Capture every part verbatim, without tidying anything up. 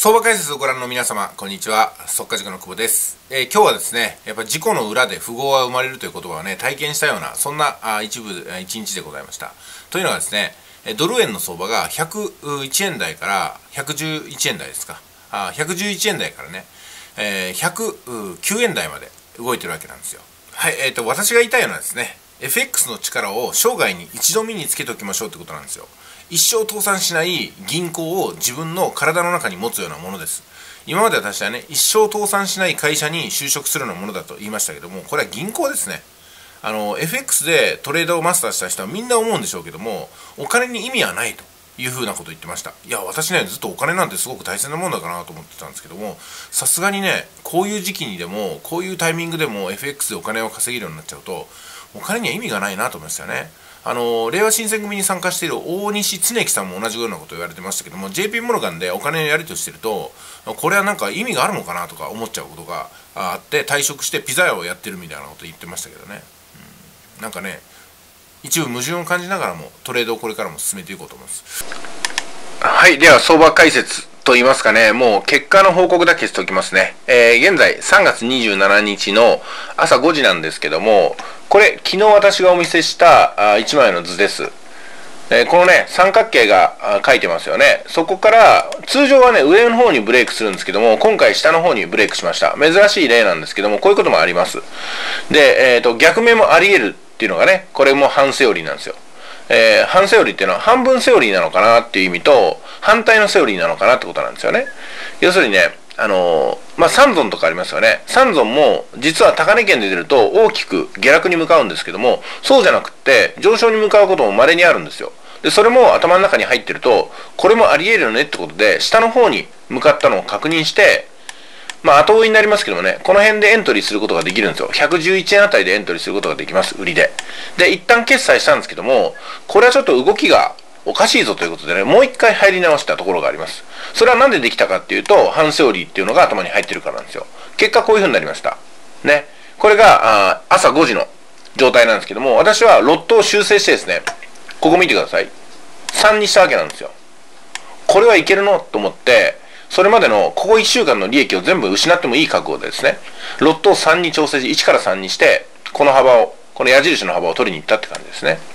相場解説をご覧の皆様、こんにちは。速稼塾の久保です。えー、今日はですね、やっぱり事故の裏で富豪は生まれるという言葉をね、体験したような、そんなあ一部、一日でございました。というのはですね、ドル円の相場がひゃくいちえん台からひゃくじゅういちえん台ですか。あひゃくじゅういちえん台からね、えー、ひゃくきゅうえん台まで動いてるわけなんですよ。はい、えーと、私が言いたいのはですね、エフエックス の力を生涯に一度身につけておきましょうってことなんですよ。一生倒産しない銀行を自分の体の中に持つようなものです。今まで私はね、一生倒産しない会社に就職するようなものだと言いましたけども、これは銀行ですね。あの エフエックス でトレードをマスターした人はみんな思うんでしょうけども、お金に意味はないというふうなことを言ってました。いや、私ね、ずっとお金なんてすごく大切なものだかなと思ってたんですけども、さすがにね、こういう時期にでもこういうタイミングでも エフエックス でお金を稼げるようになっちゃうと、お金には意味がないなと思いましたよね。あの令和新選組に参加している大西恒樹さんも同じようなことを言われてましたけども、 ジェイピー モルガンでお金のやり取りしてると、これはなんか意味があるのかなとか思っちゃうことがあって退職してピザ屋をやってるみたいなことを言ってましたけどね、うん、なんかね、一部矛盾を感じながらもトレードをこれからも進めていこうと思います。はい、では相場解説と言いますかね、もう結果の報告だけしておきますね。えー、現在さんがつにじゅうしちにちの朝ごじなんですけども、これ昨日私がお見せしたいちまいの図です。えー、このね、三角形が書いてますよね。そこから通常はね、上の方にブレイクするんですけども、今回下の方にブレイクしました。珍しい例なんですけども、こういうこともあります。で、えーと、逆目もあり得るっていうのがね、これも反セオリーなんですよ。えー、反セオリーっていうのは半分セオリーなのかなっていう意味と、反対のセオリーなのかなってことなんですよね。要するにね、あのー、まあ、三尊とかありますよね。三尊も実は高値圏で出ると大きく下落に向かうんですけども、そうじゃなくって上昇に向かうことも稀にあるんですよ。で、それも頭の中に入ってると、これもあり得るよねってことで、下の方に向かったのを確認して、まあ、後追いになりますけどもね、この辺でエントリーすることができるんですよ。ひゃくじゅういちえんあたりでエントリーすることができます、売りで。で、一旦決済したんですけども、これはちょっと動きがおかしいぞということでね、もう一回入り直したところがあります。それはなんでできたかっていうと、反セオリーっていうのが頭に入ってるからなんですよ。結果こういう風になりました。ね。これが、あ朝ごじの状態なんですけども、私はロットを修正してですね、ここ見てください。さんにしたわけなんですよ。これはいけるのと思って、それまでのここいっしゅうかんの利益を全部失ってもいい覚悟でですね、ロットをさんに調整し、いちからさんにして、この幅を、この矢印の幅を取りに行ったって感じですね。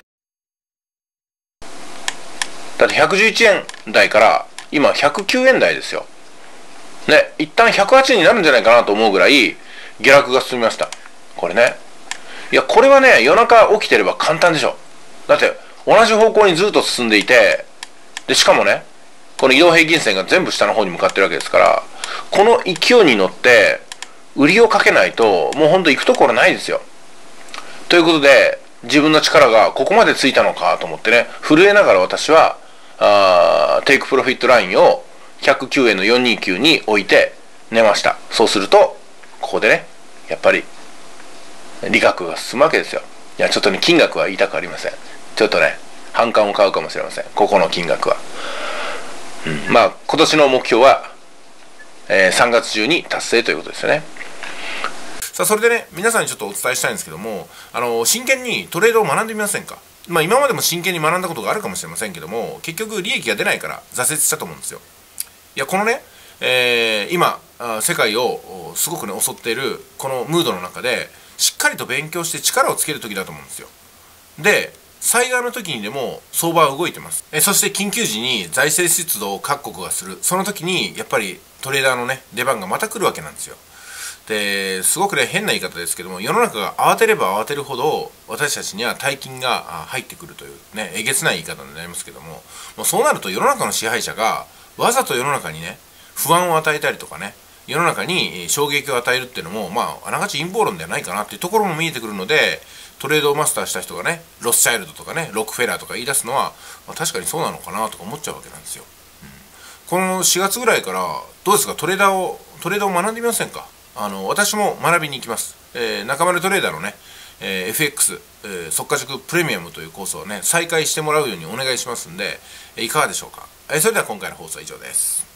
だってひゃくじゅういちえん台から今ひゃくきゅうえん台ですよ。ね、一旦ひゃくはちえんになるんじゃないかなと思うぐらい下落が進みました。これね。いや、これはね、夜中起きてれば簡単でしょ。だって、同じ方向にずっと進んでいて、で、しかもね、この移動平均線が全部下の方に向かってるわけですから、この勢いに乗って、売りをかけないと、もうほんと行くところないですよ。ということで、自分の力がここまでついたのかと思ってね、震えながら私は、あテイクプロフィットラインをひゃくきゅうえんのよんひゃくにじゅうきゅうに置いて寝ました。そうすると、ここでね、やっぱり、利確が進むわけですよ。いや、ちょっとね、金額は言いたくありません。ちょっとね、反感を買うかもしれません。ここの金額は。うん、まあ、今年の目標は、えー、さんがつ中に達成ということですよね。さあ、それでね、皆さんにちょっとお伝えしたいんですけども、あの、真剣にトレードを学んでみませんか？まあ、今までも真剣に学んだことがあるかもしれませんけども、結局利益が出ないから挫折したと思うんですよ。いや、このね、えー、今、世界をすごくね、襲っているこのムードの中で、しっかりと勉強して力をつける時だと思うんですよ。で、災害の時にでも相場は動いてます。えそして緊急時に財政出動を各国がする。その時にやっぱりトレーダーのね、出番がまた来るわけなんですよ。で、すごくね、変な言い方ですけども、世の中が慌てれば慌てるほど私たちには大金が入ってくるというね、えげつない言い方になりますけども、もうそうなると世の中の支配者がわざと世の中にね、不安を与えたりとかね、世の中に衝撃を与えるっていうのも、まあ、あながち陰謀論ではないかなっていうところも見えてくるので、トレードをマスターした人がね、ロスチャイルドとかね、ロックフェラーとか言い出すのは、まあ、確かにそうなのかなとか思っちゃうわけなんですよ。うん、このしがつぐらいから、どうですか、トレーダーを、トレーダーを学んでみませんか？あの、私も学びに行きます。えー、中丸トレーダーのね、えー、エフエックス、えー、速稼塾プレミアムというコースをね、再開してもらうようにお願いしますんで、えー、いかがでしょうか。えー、それでは今回の放送は以上です。